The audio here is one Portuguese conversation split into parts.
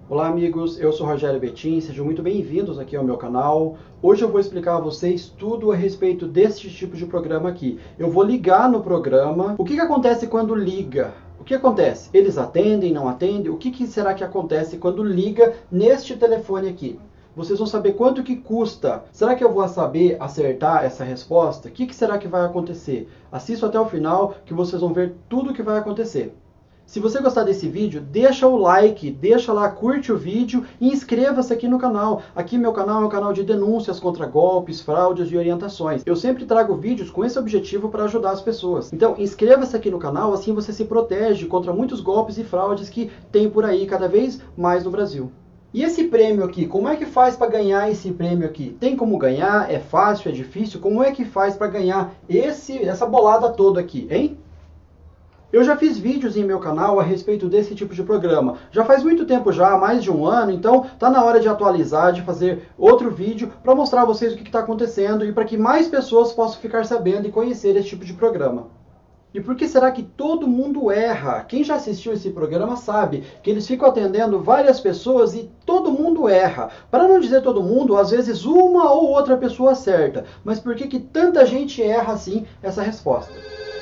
Olá amigos, eu sou Rogério Betim, sejam muito bem-vindos aqui ao meu canal. Hoje eu vou explicar a vocês tudo a respeito desse tipo de programa aqui. Eu vou ligar no programa. O que acontece quando liga? O que acontece? Eles atendem, não atendem? O que será que acontece quando liga neste telefone aqui? Vocês vão saber quanto que custa. Será que eu vou saber acertar essa resposta? O que será que vai acontecer? Assista até o final que vocês vão ver tudo o que vai acontecer. Se você gostar desse vídeo, deixa o like, deixa lá, curte o vídeo e inscreva-se aqui no canal. Aqui meu canal é um canal de denúncias contra golpes, fraudes e orientações. Eu sempre trago vídeos com esse objetivo para ajudar as pessoas. Então inscreva-se aqui no canal, assim você se protege contra muitos golpes e fraudes que tem por aí cada vez mais no Brasil. E esse prêmio aqui, como é que faz para ganhar esse prêmio aqui? Tem como ganhar? É fácil? É difícil? Como é que faz para ganhar essa bolada toda aqui, hein? Eu já fiz vídeos em meu canal a respeito desse tipo de programa. Já faz muito tempo já, mais de um ano, então tá na hora de atualizar, de fazer outro vídeo para mostrar a vocês o que está acontecendo e para que mais pessoas possam ficar sabendo e conhecer esse tipo de programa. E por que será que todo mundo erra? Quem já assistiu esse programa sabe que eles ficam atendendo várias pessoas e todo mundo erra. Para não dizer todo mundo, às vezes uma ou outra pessoa acerta. Mas por que tanta gente erra assim essa resposta?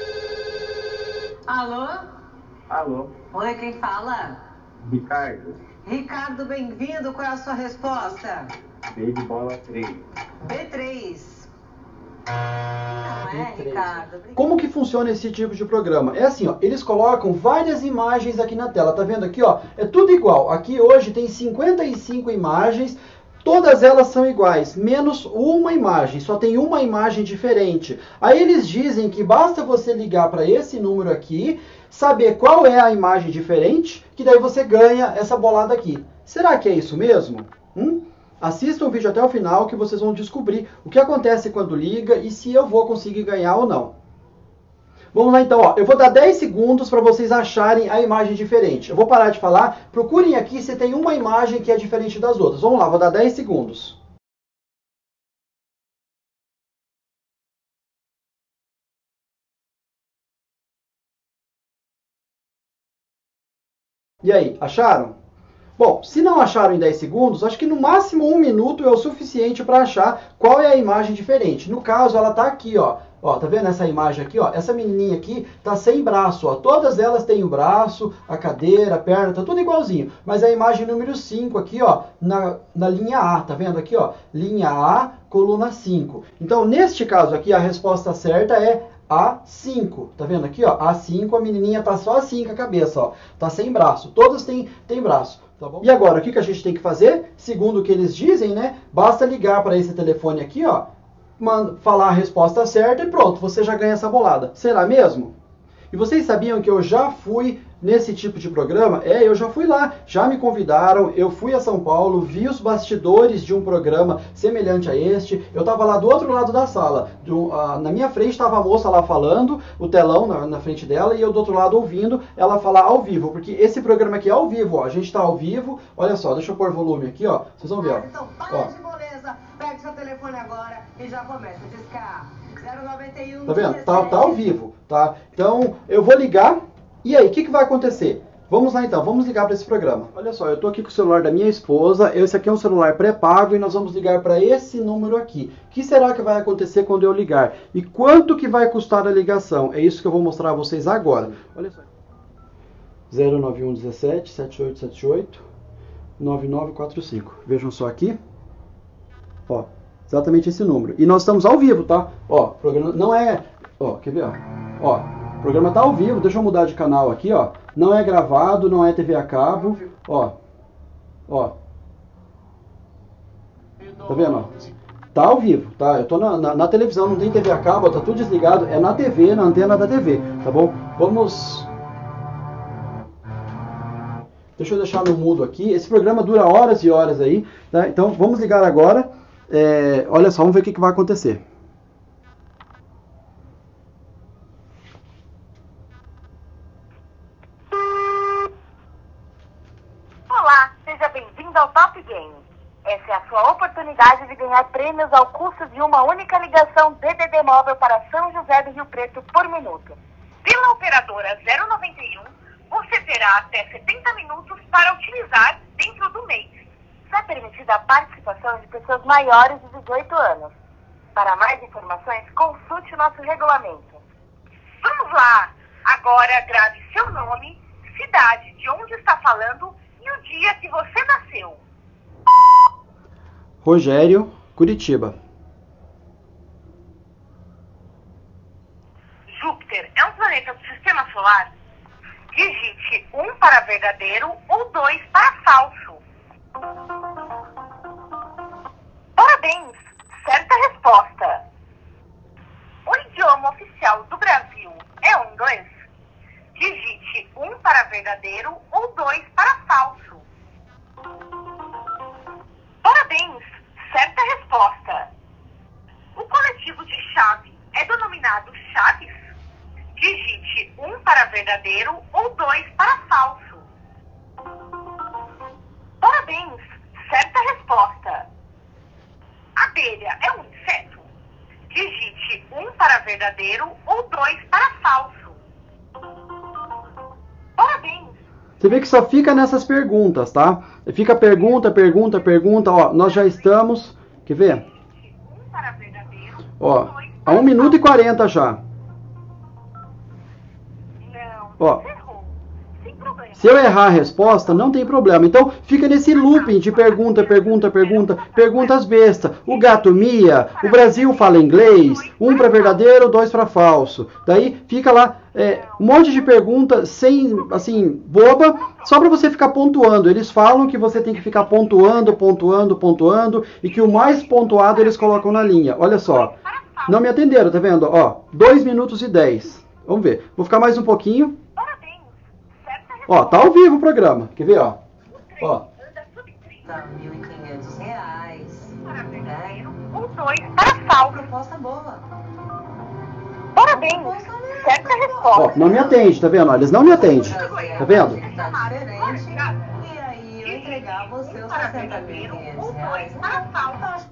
Alô? Alô? Oi, quem fala? Ricardo. Ricardo, bem-vindo. Qual é a sua resposta? B de bola 3. B3. Não é, Ricardo? Como que funciona esse tipo de programa? É assim, ó, eles colocam várias imagens aqui na tela. Tá vendo aqui, ó? É tudo igual. Aqui hoje tem 55 imagens. Todas elas são iguais, menos uma imagem, só tem uma imagem diferente. Aí eles dizem que basta você ligar para esse número aqui, saber qual é a imagem diferente, que daí você ganha essa bolada aqui. Será que é isso mesmo? Assista o vídeo até o final que vocês vão descobrir o que acontece quando liga e se eu vou conseguir ganhar ou não. Vamos lá então, ó. Eu vou dar 10 segundos para vocês acharem a imagem diferente. Eu vou parar de falar, procurem aqui se tem uma imagem que é diferente das outras. Vamos lá, vou dar 10 segundos. E aí, acharam? Bom, se não acharam em 10 segundos, acho que no máximo 1 minuto é o suficiente para achar qual é a imagem diferente. No caso, ela está aqui, ó. Ó, tá vendo essa imagem aqui, ó? Essa menininha aqui tá sem braço, ó. Todas elas têm o braço, a cadeira, a perna, tá tudo igualzinho. Mas a imagem número 5 aqui, ó, na linha A, tá vendo aqui, ó? Linha A, coluna 5. Então, neste caso aqui, a resposta certa é A5. Tá vendo aqui, ó? A5, a menininha tá só assim com a cabeça, ó. Tá sem braço. Todas têm braço. Tá bom? E agora, o que a gente tem que fazer? Segundo o que eles dizem, né? Basta ligar para esse telefone aqui, ó. Falar a resposta certa e pronto, você já ganha essa bolada. Será mesmo? E vocês sabiam que eu já fui nesse tipo de programa? Eu já fui lá, já me convidaram, eu fui a São Paulo, vi os bastidores de um programa semelhante a este, eu estava lá do outro lado da sala, na minha frente estava a moça lá falando, o telão na frente dela, e eu do outro lado ouvindo ela falar ao vivo, porque esse programa aqui é ao vivo, ó, a gente está ao vivo, olha só, deixa eu pôr volume aqui, ó, vocês vão ver, ó. Então, para de moleza, pega seu telefone agora e já começa a discar. 091. Tá vendo? Tá ao vivo, tá? Então, eu vou ligar. E aí, o que vai acontecer? Vamos lá então, vamos ligar para esse programa. Olha só, eu tô aqui com o celular da minha esposa. Esse aqui é um celular pré-pago e nós vamos ligar para esse número aqui. O que será que vai acontecer quando eu ligar? E quanto que vai custar a ligação? É isso que eu vou mostrar a vocês agora. Olha só. 091 17 7878 9945. Vejam só aqui. Ó. Exatamente esse número. E nós estamos ao vivo, tá? Ó, o programa não é... Ó, quer ver, ó? Ó, o programa tá ao vivo. Deixa eu mudar de canal aqui, ó. Não é gravado, não é TV a cabo. Ó. Ó. Tá vendo, ó? Tá ao vivo, tá? Eu tô na televisão, não tem TV a cabo, ó, tá tudo desligado. É na TV, na antena da TV, tá bom? Vamos... Deixa eu deixar no mudo aqui. Esse programa dura horas e horas aí, tá? Então, vamos ligar agora. Olha só, vamos ver o que vai acontecer. Olá, seja bem-vindo ao Top Game. Essa é a sua oportunidade de ganhar prêmios ao custo de uma única ligação DDD móvel para São José do Rio Preto por minuto. Pela operadora 091, você terá até 70 minutos para utilizar dentro do devido à participação de pessoas maiores de 18 anos. Para mais informações, consulte o nosso regulamento. Vamos lá! Agora grave seu nome, cidade de onde está falando e o dia que você nasceu. Rogério, Curitiba. Júpiter é um planeta do Sistema Solar? Digite 1 para verdadeiro ou 2 para falso. Parabéns! Certa resposta. O idioma oficial do Brasil é o inglês? Digite 1 para verdadeiro ou 2 para falso. Parabéns! Certa resposta. O coletivo de chave é denominado chaves? Digite 1 para verdadeiro ou 2 para falso. Parabéns! Certa resposta. Abelha é um inseto? Digite 1 para verdadeiro ou 2 para falso. Parabéns! Você vê que só fica nessas perguntas, tá? Fica pergunta, pergunta, pergunta. Ó, nós já estamos... Quer ver? 1 para verdadeiro. Ó, a 1 minuto e 40 já. Não, Ó. você errou. Sem problema. Se eu errar a resposta, não tem problema. Então, fica nesse looping de pergunta, pergunta, pergunta, perguntas bestas. O gato mia, o Brasil fala inglês, 1 para verdadeiro, 2 para falso. Daí, fica lá um monte de pergunta sem, assim, boba, só para você ficar pontuando. Eles falam que você tem que ficar pontuando, pontuando, pontuando, e que o mais pontuado eles colocam na linha. Olha só, não me atenderam, tá vendo? Ó, 2 minutos e 10. Vamos ver. Vou ficar mais um pouquinho. Parabéns! Certa resposta. Ó, tá ao vivo o programa. Quer ver, ó? Ó. Anda sobre 30. Tá, R$ 1.500. Para verdadeiro ou 2 para falso. Proposta boa. Parabéns! Certa Ó, resposta. não me atende, tá vendo? Ó, eles não me atendem. Tá vendo? Tá diferente. E aí eu entregar você os R$ 60.500. Para falso.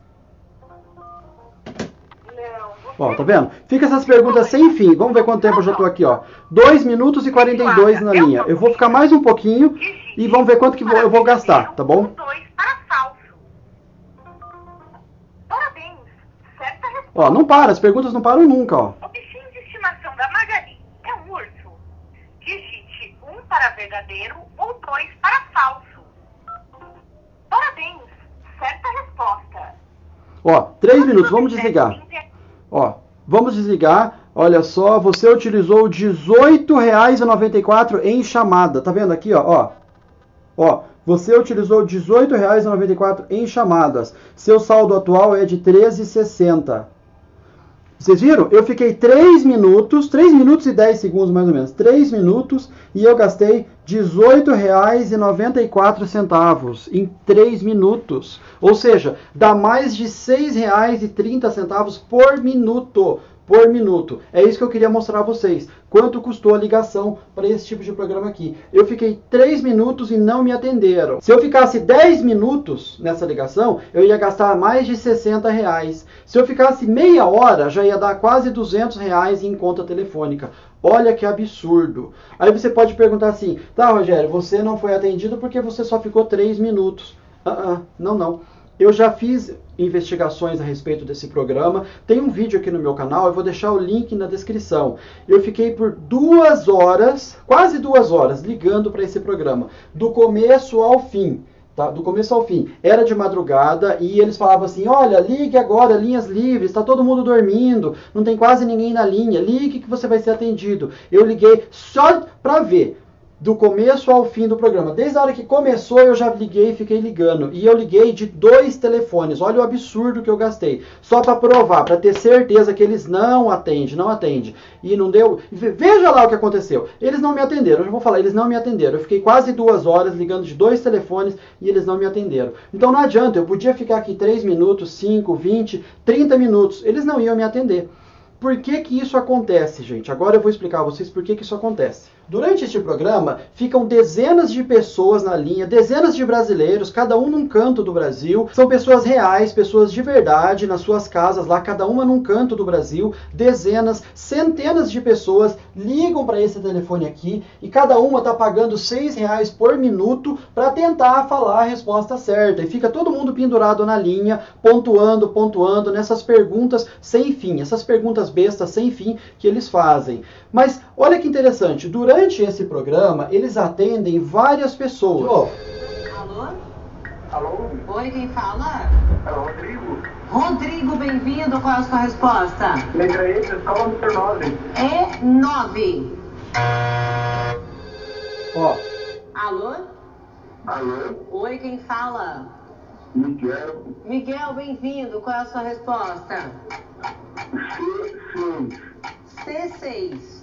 Não, Ó, tá vendo? Fica essas perguntas sem fim. Vamos ver quanto tempo eu já tô aqui, ó. 2 minutos e 42 na linha. Eu vou ficar mais um pouquinho e vamos ver quanto que eu vou gastar, tá bom? 2 para falso. Parabéns! Certa resposta. Ó, não para, as perguntas não param nunca, ó. O bichinho de estimação da Magali é um urso? Digite 1 para verdadeiro ou 2 para falso. Parabéns! Certa resposta. Ó, 3 minutos, vamos desligar. Ó, vamos desligar. Olha só, você utilizou R$18,94 em chamada. Tá vendo aqui, ó? Ó, você utilizou R$18,94 em chamadas. Seu saldo atual é de R$13,60. Vocês viram? Eu fiquei 3 minutos e 10 segundos mais ou menos. 3 minutos e eu gastei R$18,94 em 3 minutos. Ou seja, dá mais de R$6,30 por minuto. Por minuto. É isso que eu queria mostrar a vocês. Quanto custou a ligação para esse tipo de programa aqui. Eu fiquei 3 minutos e não me atenderam. Se eu ficasse 10 minutos nessa ligação, eu ia gastar mais de R$60. Se eu ficasse meia hora, já ia dar quase R$200 em conta telefônica. Olha que absurdo. Aí você pode perguntar assim, tá, Rogério, você não foi atendido porque você só ficou 3 minutos. Não. Eu já fiz investigações a respeito desse programa. Tem um vídeo aqui no meu canal, eu vou deixar o link na descrição. Eu fiquei por 2 horas, quase 2 horas, ligando para esse programa, do começo ao fim. Tá? Do começo ao fim. Era de madrugada e eles falavam assim, olha, ligue agora, linhas livres, está todo mundo dormindo, não tem quase ninguém na linha, ligue que você vai ser atendido. Eu liguei só para ver. Do começo ao fim do programa. Desde a hora que começou, eu já liguei e fiquei ligando. E eu liguei de 2 telefones. Olha o absurdo que eu gastei. Só para provar, para ter certeza que eles não atendem. E não deu... Veja lá o que aconteceu. Eles não me atenderam. Eu já vou falar, eles não me atenderam. Eu fiquei quase 2 horas ligando de 2 telefones e eles não me atenderam. Então não adianta, eu podia ficar aqui 3 minutos, 5, 20, 30 minutos. Eles não iam me atender. Por que que isso acontece, gente? Agora eu vou explicar a vocês por que que isso acontece. Durante este programa, ficam dezenas de pessoas na linha, dezenas de brasileiros, cada um num canto do Brasil. São pessoas reais, pessoas de verdade, nas suas casas lá, cada uma num canto do Brasil. Dezenas, centenas de pessoas ligam para esse telefone aqui e cada uma está pagando R$6 por minuto para tentar falar a resposta certa. E fica todo mundo pendurado na linha, pontuando nessas perguntas sem fim, essas perguntas bestas sem fim que eles fazem. Mas olha que interessante, durante esse programa eles atendem várias pessoas. Alô? Alô? Oi, quem fala? É o Rodrigo? Rodrigo, bem-vindo. Qual é a sua resposta? Letra E, escola número 9. É 9. Ó, Alô? Alô? Oi, quem fala? Miguel? Miguel, bem-vindo. Qual é a sua resposta? C6. C6.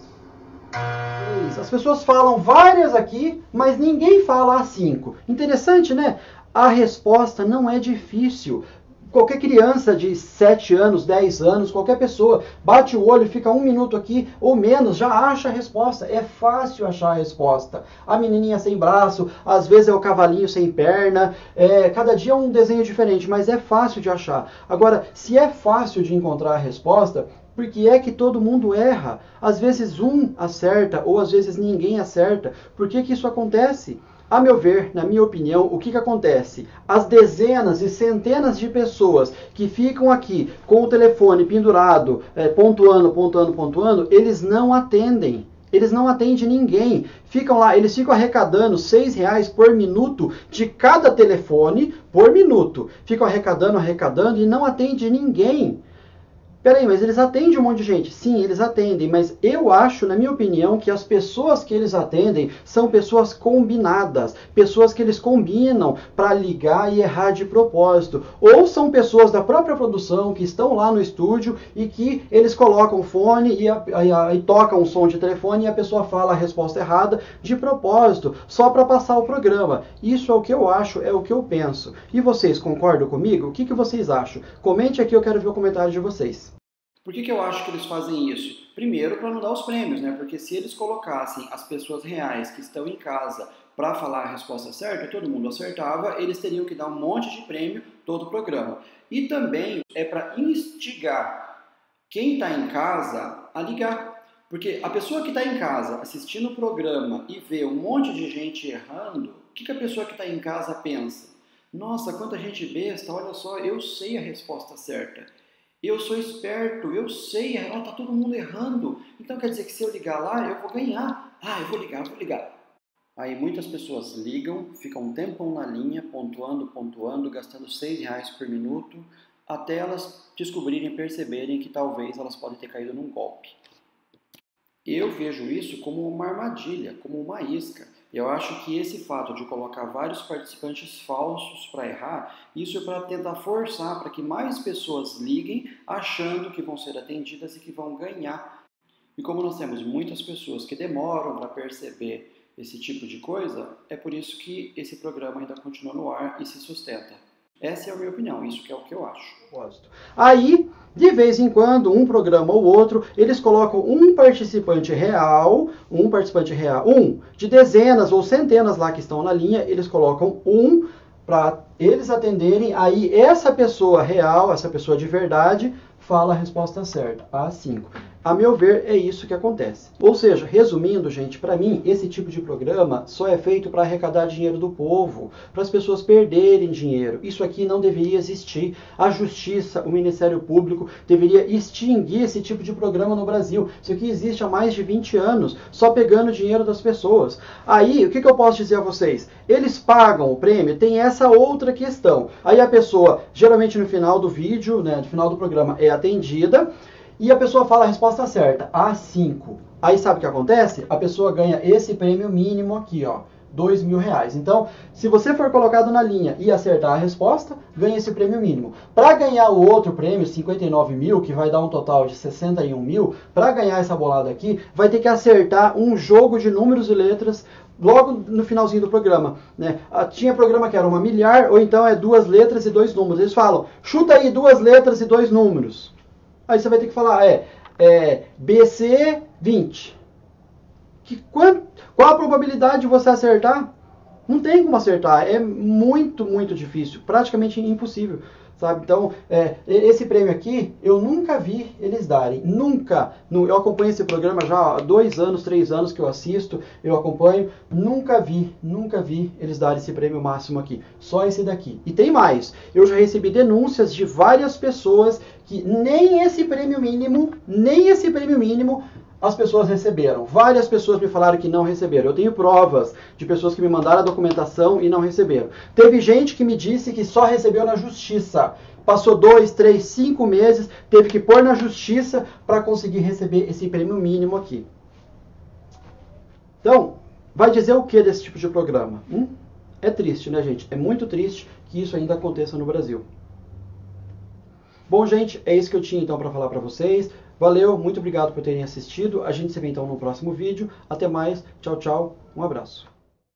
as pessoas falam várias aqui, mas ninguém fala a 5. Interessante, né? A resposta não é difícil. Qualquer criança de 7 anos, 10 anos, qualquer pessoa, bate o olho, fica 1 minuto aqui ou menos, já acha a resposta. É fácil achar a resposta. A menininha sem braço, às vezes é o cavalinho sem perna, cada dia é um desenho diferente, mas é fácil de achar. Agora, se é fácil de encontrar a resposta, por que é que todo mundo erra? Às vezes um acerta ou às vezes ninguém acerta. Por que que isso acontece? A meu ver, na minha opinião, o que acontece? As dezenas e centenas de pessoas que ficam aqui com o telefone pendurado, pontuando, eles não atendem. Eles não atendem ninguém. Ficam lá, eles ficam arrecadando R$6 por minuto de cada telefone por minuto. Ficam arrecadando e não atendem ninguém. Peraí, mas eles atendem um monte de gente? Sim, eles atendem, mas eu acho, na minha opinião, que as pessoas que eles atendem são pessoas combinadas, pessoas que eles combinam para ligar e errar de propósito. Ou são pessoas da própria produção que estão lá no estúdio e que eles colocam o fone e tocam um som de telefone e a pessoa fala a resposta errada de propósito, só para passar o programa. Isso é o que eu acho, é o que eu penso. E vocês concordam comigo? O que vocês acham? Comente aqui, eu quero ver o comentário de vocês. Por que eu acho que eles fazem isso? Primeiro, para não dar os prêmios, né? Porque se eles colocassem as pessoas reais que estão em casa para falar a resposta certa, todo mundo acertava, eles teriam que dar um monte de prêmio todo o programa. E também é para instigar quem está em casa a ligar. Porque a pessoa que está em casa assistindo o programa e vê um monte de gente errando, o que a pessoa que está em casa pensa? Nossa, quanta gente besta, olha só, eu sei a resposta certa. Eu sou esperto, eu sei, está todo mundo errando. Então quer dizer que se eu ligar lá, eu vou ganhar. Eu vou ligar. Aí muitas pessoas ligam, ficam um tempão na linha, pontuando, gastando R$6 por minuto, até elas descobrirem, perceberem que talvez elas podem ter caído num golpe. Eu vejo isso como uma armadilha, como uma isca. Eu acho que esse fato de colocar vários participantes falsos para errar, isso é para tentar forçar para que mais pessoas liguem achando que vão ser atendidas e que vão ganhar. E como nós temos muitas pessoas que demoram para perceber esse tipo de coisa, é por isso que esse programa ainda continua no ar e se sustenta. Essa é a minha opinião, isso que é o que eu acho. Aí, de vez em quando, um programa ou outro, eles colocam um participante real, de dezenas ou centenas lá que estão na linha, eles colocam um para eles atenderem, aí essa pessoa real, essa pessoa de verdade, fala a resposta certa, a 5. A meu ver, é isso que acontece. Ou seja, resumindo, gente, para mim, esse tipo de programa só é feito para arrecadar dinheiro do povo, para as pessoas perderem dinheiro. Isso aqui não deveria existir. A Justiça, o Ministério Público, deveria extinguir esse tipo de programa no Brasil. Isso aqui existe há mais de 20 anos, só pegando dinheiro das pessoas. Aí, o que eu posso dizer a vocês? Eles pagam o prêmio, tem essa outra questão. Aí a pessoa, geralmente no final do vídeo, no final do programa, é atendida, e a pessoa fala a resposta certa, a 5. Aí sabe o que acontece? A pessoa ganha esse prêmio mínimo aqui, ó, R$2.000. Então, se você for colocado na linha e acertar a resposta, ganha esse prêmio mínimo. Para ganhar o outro prêmio, 59 mil, que vai dar um total de 61 mil, para ganhar essa bolada aqui, vai ter que acertar um jogo de números e letras logo no finalzinho do programa, né? Tinha programa que era 1 milhar, ou então é 2 letras e 2 números. Eles falam, chuta aí 2 letras e 2 números. Aí você vai ter que falar, BC 20. Qual a probabilidade de você acertar? Não tem como acertar, é muito, muito difícil, praticamente impossível, sabe? Então, esse prêmio aqui, eu nunca vi eles darem, nunca. Eu acompanho esse programa já há 2 anos, 3 anos que eu assisto, eu acompanho, nunca vi eles darem esse prêmio máximo aqui, só esse daqui. E tem mais, eu já recebi denúncias de várias pessoas que nem esse prêmio mínimo, as pessoas receberam. Várias pessoas me falaram que não receberam. Eu tenho provas de pessoas que me mandaram a documentação e não receberam. Teve gente que me disse que só recebeu na justiça. Passou 2, 3, 5 meses, teve que pôr na justiça para conseguir receber esse prêmio mínimo aqui. Então, vai dizer o que desse tipo de programa? É triste, né, gente? É muito triste que isso ainda aconteça no Brasil. Bom, gente, é isso que eu tinha então para falar para vocês. Valeu, muito obrigado por terem assistido. A gente se vê então no próximo vídeo. Até mais, tchau, tchau, um abraço.